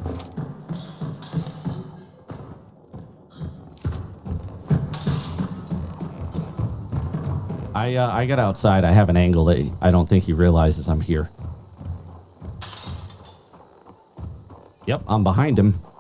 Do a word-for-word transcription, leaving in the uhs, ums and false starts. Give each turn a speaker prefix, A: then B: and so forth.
A: I, uh, I got outside. I have an angle that I don't think he realizes I'm here. Yep, I'm behind him.